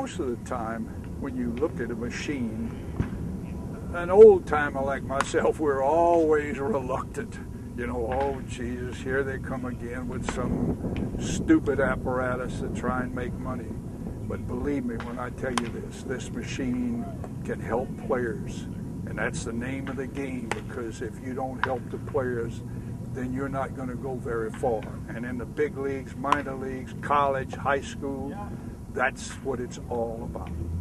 most of the time, when you look at a machine, an old timer like myself, we're always reluctant. You know, oh Jesus, here they come again with some stupid apparatus to try and make money. But believe me when I tell you this machine can help players. And that's the name of the game, because if you don't help the players, then you're not going to go very far. And in the big leagues, minor leagues, college, high school, that's what it's all about.